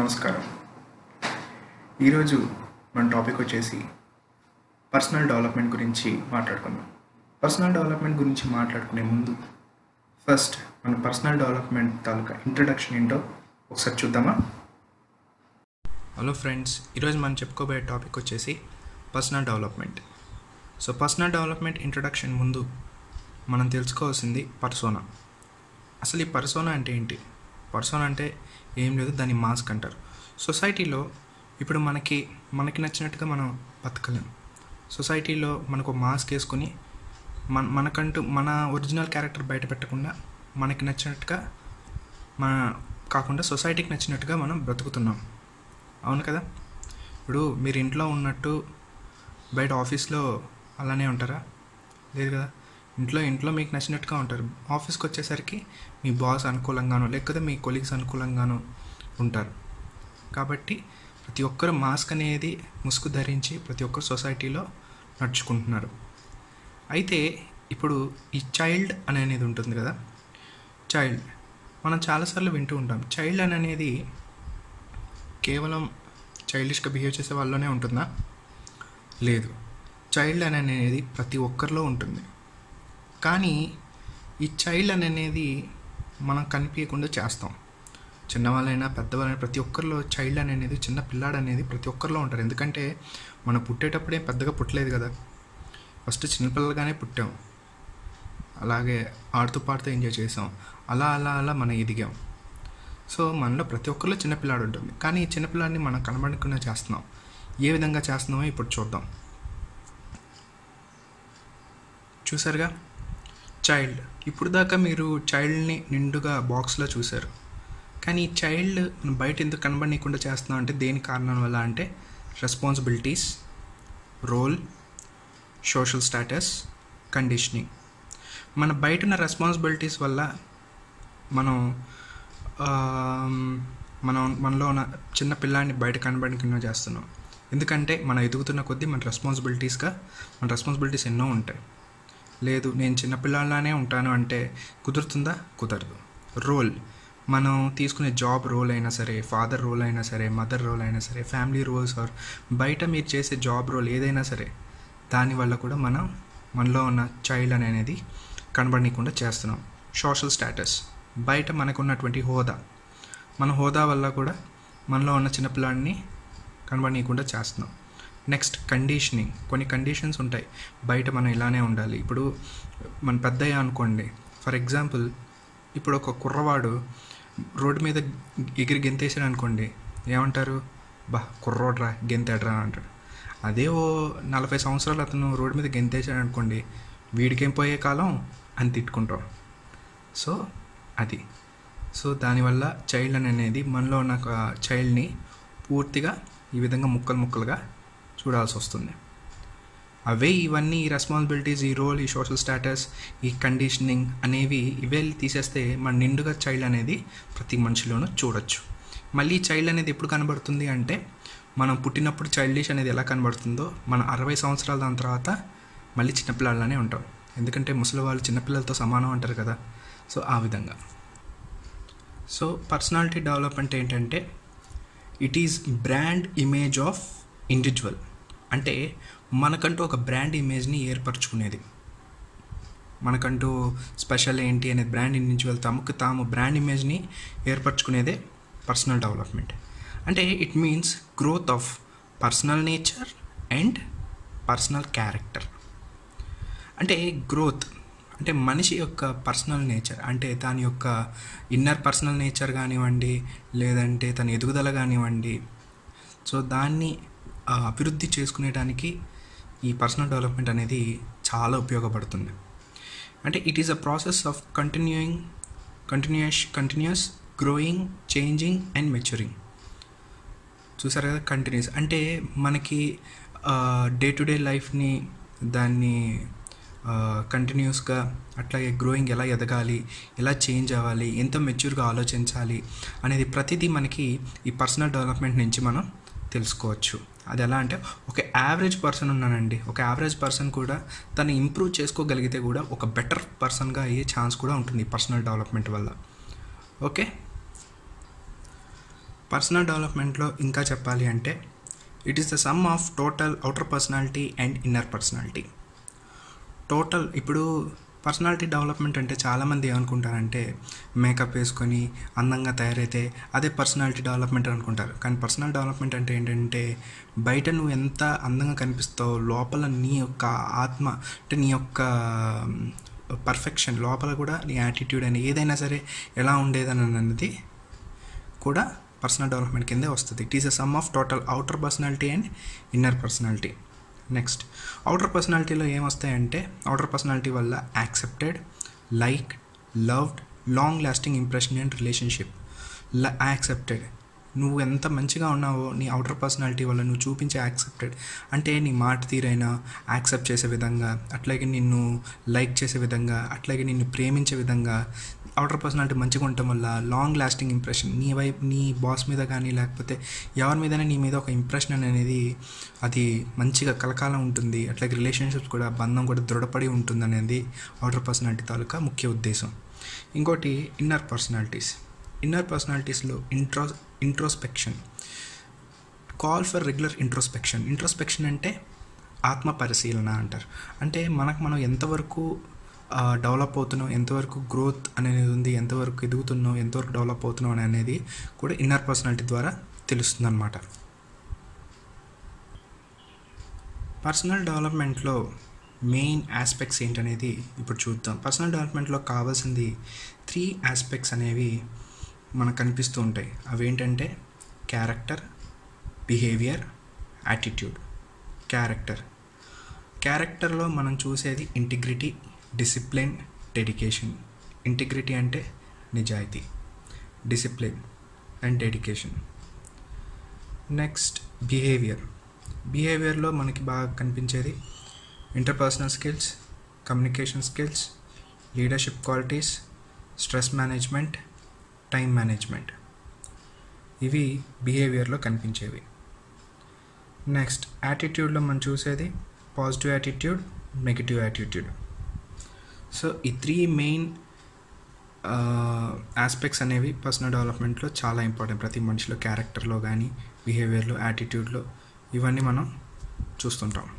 నమస్కారం. ఈరోజు మన టాపిక్ వచ్చేసి పర్సనల్ డెవలప్మెంట్ గురించి మాట్లాడుకుందాం. పర్సనల్ డెవలప్మెంట్ గురించి మాట్లాడుకునే ముందు ఫస్ట్ మన పర్సనల్ డెవలప్మెంట్ తాలూకా ఇంట్రడక్షన్ ఏంటో ఒకసారి చూద్దామా? హలో ఫ్రెండ్స్, ఈరోజు మనం చెప్పుకోబోయే టాపిక్ వచ్చేసి personal development. So personal development introduction ముందు మనం తెలుసుకోవాల్సింది పర్సోనా. అసలు ఈ పర్సోనా అంటే ఏంటి? పర్సోనా అంటే ఏం లేదు, దాన్ని మాస్క్ అంటారు. సొసైటీలో ఇప్పుడు మనకి నచ్చినట్టుగా మనం బతకలేం. సొసైటీలో మనకు మాస్క్ వేసుకొని మనకంటూ మన ఒరిజినల్ క్యారెక్టర్ బయట పెట్టకుండా మనకి నచ్చినట్టుగా కాకుండా సొసైటీకి నచ్చినట్టుగా మనం బ్రతుకుతున్నాం. అవును కదా? ఇప్పుడు మీరు ఇంట్లో ఉన్నట్టు బయట ఆఫీస్లో అలానే ఉంటారా? లేదు కదా. ఇంట్లో మీకు నచ్చినట్టుగా ఉంటారు. ఆఫీస్కి వచ్చేసరికి మీ బాస్ అనుకూలంగానో లేకపోతే మీ కొలీగ్స్ అనుకూలంగానో ఉంటారు. కాబట్టి ప్రతి ఒక్కరు మాస్క్ అనేది ముసుగు ధరించి ప్రతి ఒక్కరు సొసైటీలో నడుచుకుంటున్నారు. అయితే ఇప్పుడు ఈ చైల్డ్ అనేది ఉంటుంది కదా, చైల్డ్ మనం చాలాసార్లు వింటూ ఉంటాం. చైల్డ్ అనేది కేవలం చైల్డిష్గా బిహేవ్ చేసే వాళ్ళలోనే ఉంటుందా? లేదు, చైల్డ్ అనేది ప్రతి ఒక్కరిలో ఉంటుంది. కానీ ఈ చైల్డ్ అనేది మనం కనిపించకుండా చేస్తాం. చిన్నవాళ్ళైనా పెద్దవాళ్ళైనా ప్రతి ఒక్కరిలో చైల్డ్ అనేది, చిన్న పిల్లాడు అనేది ప్రతి ఒక్కరిలో ఉంటారు. ఎందుకంటే మనం పుట్టేటప్పుడే పెద్దగా పుట్టలేదు కదా, ఫస్ట్ చిన్నపిల్లలుగానే పుట్టాం. అలాగే ఆడుతూ పాడుతూ ఎంజాయ్ చేసాం. అలా అలా అలా మనం ఎదిగాం. సో మనలో ప్రతి ఒక్కరిలో చిన్నపిల్లాడు ఉంటుంది. కానీ ఈ చిన్నపిల్లాడిని మనం కనబడకుండా చేస్తున్నాం. ఏ విధంగా చేస్తున్నామో ఇప్పుడు చూద్దాం. చూసారుగా, చైల్డ్. ఇప్పుడు దాకా మీరు చైల్డ్ని నిండుగా బాక్స్లో చూశారు. కానీ ఈ చైల్డ్ మనం బయట ఎందుకు కనబడనీయకుండా చేస్తున్నాం అంటే దేని కారణం వల్ల అంటే responsibilities, role, social status, conditioning. మన బయట ఉన్న రెస్పాన్సిబిలిటీస్ వల్ల మనలో ఉన్న చిన్న పిల్లాన్ని బయట కనబడకుండా చేస్తున్నాం. ఎందుకంటే మనం ఎదుగుతున్న కొద్దీ మన రెస్పాన్సిబిలిటీస్ ఎన్నో ఉంటాయి. లేదు, నేను చిన్నపిల్లలానే ఉంటాను అంటే కుదురుతుందా? కుదరదు. రోల్, మనం తీసుకునే జాబ్ రోల్ అయినా సరే, ఫాదర్ రోల్ అయినా సరే, మదర్ రోల్ అయినా సరే, ఫ్యామిలీ రోల్స్ ఆర్ బయట మీరు చేసే జాబ్ రోల్ ఏదైనా సరే, దానివల్ల కూడా మనలో ఉన్న చైల్డ్ అనేది కనబడనీయకుండా చేస్తున్నాం. సోషల్ స్టేటస్, బయట మనకు ఉన్నటువంటి మన హోదా వల్ల కూడా మనలో ఉన్న చిన్నపిల్లాడిని కనబడనీయకుండా చేస్తున్నాం. Next conditioning. కొన్ని కండిషన్స్ ఉంటాయి, బయట మనం ఇలానే ఉండాలి. ఇప్పుడు మన పెద్దయ్య అనుకోండి, ఫర్ ఎగ్జాంపుల్ ఇప్పుడు ఒక కుర్రవాడు రోడ్డు మీద ఎగిరి గెంతేసాడు అనుకోండి, ఏమంటారు? కుర్రోడ్రా, గెంతాడ్రా అంటాడు. అదే ఓ 40 సంవత్సరాలు అతను రోడ్డు మీద గెంతేసాడు అనుకోండి, వీడికేం పోయే కాలం అని తిట్టుకుంటాం. సో అది. సో దానివల్ల చైల్డ్ అనేది మనలో ఉన్న చైల్డ్ని పూర్తిగా ఈ విధంగా ముక్కలుగా చూడాల్సి వస్తుంది. ఇవన్నీ ఈ రెస్పాన్సిబిలిటీస్, ఈ రోల్, ఈ సోషల్ స్టేటస్, ఈ కండిషనింగ్ అనేవి తీసేస్తే మన నిండుగా చైల్డ్ అనేది ప్రతి మనిషిలోనూ చూడొచ్చు. మళ్ళీ చైల్డ్ అనేది ఎప్పుడు కనబడుతుంది అంటే మనం పుట్టినప్పుడు చైల్డిష్ అనేది ఎలా కనబడుతుందో మన 60 సంవత్సరాల దాని తర్వాత మళ్ళీ చిన్నపిల్లలానే ఉంటాం. ఎందుకంటే ముసలి వాళ్ళు చిన్నపిల్లలతో సమానం అంటారు కదా. సో ఆ విధంగా. సో పర్సనాలిటీ డెవలప్మెంట్ ఏంటంటే it is brand image of individual. అంటే మనకంటూ ఒక బ్రాండ్ ఇమేజ్ని ఏర్పరచుకునేది, మనకంటూ స్పెషల్ ఏంటి అనేది బ్రాండ్ ఇండివిజువల్ తాము బ్రాండ్ ఇమేజ్ని ఏర్పరచుకునేదే పర్సనల్ డెవలప్మెంట్. అంటే it means growth of personal nature and personal character. అంటే గ్రోత్ అంటే మనిషి యొక్క పర్సనల్ నేచర్, అంటే దాని యొక్క ఇన్నర్ పర్సనల్ నేచర్ కానివ్వండి, లేదంటే తన ఎదుగుదల కానివ్వండి. సో దాన్ని అభివృద్ధి చేసుకునేటానికి ఈ పర్సనల్ డెవలప్మెంట్ అనేది చాలా ఉపయోగపడుతుంది. అంటే it is a process of continuous growing, changing and maturing. చూసారు కదా, కంటిన్యూస్ అంటే మనకి డే టు డే లైఫ్ని దాన్ని కంటిన్యూస్గా అట్లాగే గ్రోయింగ్ ఎలా ఎదగాలి, ఎలా చేంజ్ అవ్వాలి, ఎంత మెచ్యూర్గా ఆలోచించాలి అనేది ప్రతిదీ మనకి ఈ పర్సనల్ డెవలప్మెంట్ నుంచి మనం తెలుసుకోవచ్చు. అది ఎలా అంటే ఒక యావరేజ్ పర్సన్ ఉన్నానండి, ఒక యావరేజ్ పర్సన్ కూడా తను ఇంప్రూవ్ చేసుకోగలిగితే కూడా ఒక బెటర్ పర్సన్గా అయ్యే ఛాన్స్ కూడా ఉంటుంది పర్సనల్ డెవలప్మెంట్ వల్ల. ఓకే, పర్సనల్ డెవలప్మెంట్లో ఇంకా చెప్పాలి అంటే it is the sum of total outer personality and inner personality. Total ఇప్పుడు పర్సనాలిటీ డెవలప్మెంట్ అంటే చాలామంది ఏమనుకుంటారంటే మేకప్ వేసుకొని అందంగా తయారైతే అదే పర్సనాలిటీ డెవలప్మెంట్ అనుకుంటారు. కానీ పర్సనల్ డెవలప్మెంట్ అంటే ఏంటంటే బయట నువ్వు ఎంత అందంగా కనిపిస్తావో లోపల నీ యొక్క ఆత్మ అంటే నీ యొక్క పర్ఫెక్షన్ లోపల కూడా నీ యాటిట్యూడ్ అని ఏదైనా సరే ఎలా ఉండేదని అన్నది కూడా పర్సనల్ డెవలప్మెంట్ కిందే వస్తుంది. It is a sum of total outer personality and inner personality. Next outer పర్సనాలిటీలో ఏమొస్తాయంటే అవుటర్ పర్సనాలిటీ వల్ల accepted, like, loved, long lasting impression and relationship. Accepted, నువ్వు ఎంత మంచిగా ఉన్నావో నీ అవుటర్ పర్సనాలిటీ వల్ల నువ్వు చూపించే యాక్సెప్టెడ్ అంటే నీ మాట తీరైనా యాక్సెప్ట్ చేసే విధంగా, అట్లాగే నిన్ను లైక్ చేసే విధంగా, అట్లాగే నిన్ను ప్రేమించే విధంగా అవుటర్ పర్సనాలిటీ మంచిగా ఉండటం వల్ల లాంగ్ లాస్టింగ్ ఇంప్రెషన్ నీ బాస్ మీద కానీ లేకపోతే ఎవరి మీదైనా నీ మీద ఒక ఇంప్రెషన్ అనేది అది మంచిగా కలకాలం ఉంటుంది. అట్లాగే రిలేషన్షిప్స్ కూడా బంధం కూడా దృఢపడి ఉంటుంది అనేది అవుటర్ పర్సనాలిటీ తాలూకా ముఖ్య ఉద్దేశం. ఇంకోటి ఇన్నర్ పర్సనాలిటీస్లో introspection, call for regular introspection అంటే ఆత్మ పరిశీలన అంటారు. అంటే మనం ఎంతవరకు డెవలప్ అవుతున్నాం, ఎంతవరకు గ్రోత్ అనేది ఉంది, ఎంతవరకు ఎదుగుతున్నాం, ఎంతవరకు డెవలప్ అవుతున్నాం అనేది కూడా ఇన్నర్ పర్సనాలిటీ ద్వారా తెలుస్తుంది అన్నమాట. పర్సనల్ డెవలప్మెంట్లో మెయిన్ ఆస్పెక్ట్స్ ఏంటనేది ఇప్పుడు చూద్దాం. పర్సనల్ డెవలప్మెంట్లో కావాల్సింది 3 ఆస్పెక్ట్స్ అనేవి మనకు కనిపిస్తూ ఉంటాయి. అవి ఏంటంటే క్యారెక్టర్, బిహేవియర్, యాటిట్యూడ్. క్యారెక్టర్లో మనం చూసేది ఇంటిగ్రిటీ, డిసిప్లిన్, డెడికేషన్. ఇంటిగ్రిటీ అంటే నిజాయితీ, డిసిప్లిన్ అండ్ డెడికేషన్. నెక్స్ట్ బిహేవియర్లో మనకి బాగా కనిపించేది interpersonal skills, communication skills, leadership qualities, stress management, time management. ఇవి బిహేవియర్లో కనిపించేవి. నెక్స్ట్ యాటిట్యూడ్లో మనం చూసేది positive attitude, negative attitude. So ఈ 3 మెయిన్ ఆస్పెక్ట్స్ అనేవి పర్సనల్ డెవలప్మెంట్లో చాలా ఇంపార్టెంట్. ప్రతి మనిషిలో క్యారెక్టర్లో కానీ, బిహేవియర్లో, యాటిట్యూడ్లో ఇవన్నీ మనం చూస్తుంటాం.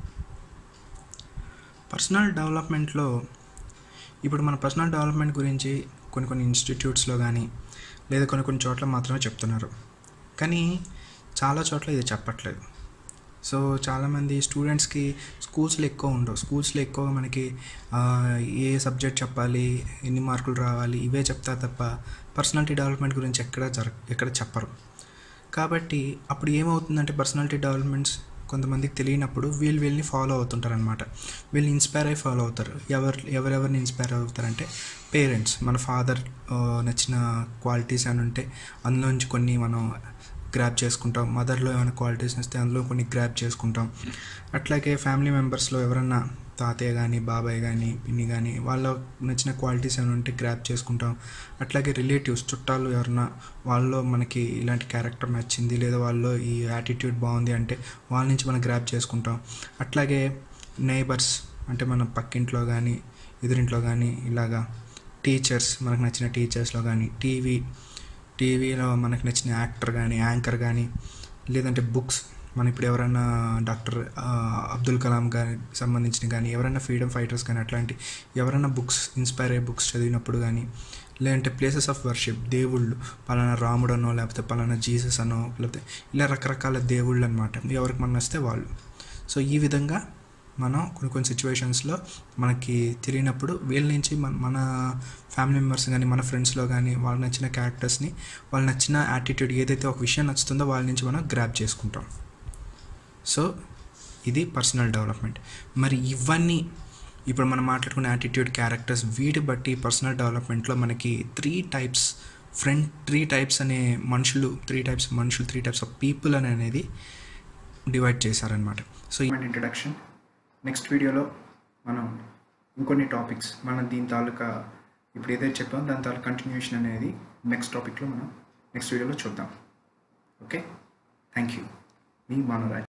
పర్సనల్ డెవలప్మెంట్లో ఇప్పుడు మన పర్సనల్ డెవలప్మెంట్ గురించి కొన్ని ఇన్స్టిట్యూట్స్లో కానీ లేదా కొన్ని చోట్ల మాత్రమే చెప్తున్నారు, కానీ చాలా చోట్ల ఇది చెప్పట్లేదు. సో చాలామంది స్టూడెంట్స్కి స్కూల్స్లో ఎక్కువ ఉండవు. స్కూల్స్లో ఎక్కువ మనకి ఏ సబ్జెక్ట్ చెప్పాలి, ఎన్ని మార్కులు రావాలి ఇవే చెప్తారు తప్ప పర్సనాలిటీ డెవలప్మెంట్ గురించి ఎక్కడ చెప్పరు. కాబట్టి అప్పుడు ఏమవుతుందంటే పర్సనాలిటీ డెవలప్మెంట్స్ కొంతమందికి తెలియనప్పుడు వీళ్ళని ఫాలో అవుతుంటారనమాట. వీళ్ళు ఇన్స్పైర్ అయ్యి ఫాలో అవుతారు. ఎవరెవరిని ఇన్స్పైర్ అవుతారంటే పేరెంట్స్, మన ఫాదర్ నచ్చిన క్వాలిటీస్ అని ఉంటే అందులోంచి కొన్ని మనం గ్రాప్ చేసుకుంటాం. మదర్లో ఏమైనా క్వాలిటీస్ వస్తే అందులో కొన్ని గ్రాప్ చేసుకుంటాం. అట్లాగే ఫ్యామిలీ మెంబర్స్లో ఎవరన్నా తాతయ్య కానీ, బాబాయ్ కానీ, పిన్ని కానీ వాళ్ళ నచ్చిన క్వాలిటీస్ ఏమైనా ఉంటే గ్రాప్ చేసుకుంటాం. అట్లాగే రిలేటివ్స్, చుట్టాలు ఎవరన్నా వాళ్ళలో మనకి ఇలాంటి క్యారెక్టర్ నచ్చింది లేదా వాళ్ళలో ఈ యాటిట్యూడ్ బాగుంది అంటే వాళ్ళ నుంచి మనం గ్రాప్ చేసుకుంటాం. అట్లాగే నైబర్స్ అంటే మన పక్కింట్లో కానీ, ఎదురింట్లో కానీ, ఇలాగా టీచర్స్, మనకు నచ్చిన టీచర్స్లో కానీ, టీవీలో మనకు నచ్చిన యాక్టర్ కానీ, యాంకర్ కానీ, లేదంటే బుక్స్, మనం ఇప్పుడు ఎవరైనా డాక్టర్ అబ్దుల్ కలాం గారికి సంబంధించిన కానీ, ఎవరైనా ఫ్రీడమ్ ఫైటర్స్ కానీ అట్లాంటి ఎవరైనా బుక్స్ ఇన్స్పైర్ అయ్యే బుక్స్ చదివినప్పుడు కానీ, లేదంటే ప్లేసెస్ ఆఫ్ వర్షిప్, దేవుళ్ళు పలానా రాముడు అనో లేకపోతే పలానా జీసస్ అనో లేకపోతే ఇలా రకరకాల దేవుళ్ళు అనమాట, ఎవరికి మనం వస్తే వాళ్ళు. సో ఈ విధంగా మనం కొన్ని సిచ్యువేషన్స్లో మనకి తెలియనప్పుడు వీళ్ళ నుంచి మన ఫ్యామిలీ మెంబర్స్ కానీ, మన ఫ్రెండ్స్లో కానీ వాళ్ళకి నచ్చిన క్యారెక్టర్స్ని, వాళ్ళకి నచ్చిన యాటిట్యూడ్ ఏదైతే ఒక విషయం నచ్చుతుందో వాళ్ళ నుంచి మనం గ్రాప్ చేసుకుంటాం. సో ఇది పర్సనల్ డెవలప్మెంట్. మరి ఇవన్నీ ఇప్పుడు మనం మాట్లాడుకున్న యాటిట్యూడ్, క్యారెక్టర్స్, వీటి బట్టి పర్సనల్ డెవలప్మెంట్లో మనకి 3 టైప్స్ అనే మనుషులు, 3 టైప్స్ ఆఫ్ పీపుల్ అనేది డివైడ్ చేశారనమాట. సో ఈ ఇంట్రడక్షన్. నెక్స్ట్ వీడియోలో మనం ఇంకొన్ని టాపిక్స్ మనం దీని తాలూకా ఇప్పుడు ఏదైతే చెప్పామో దాని తాలూకా కంటిన్యూషన్ అనేది నెక్స్ట్ టాపిక్లో మనం నెక్స్ట్ వీడియోలో చూద్దాం. Okay, thank you. మీ మనోరాజ్.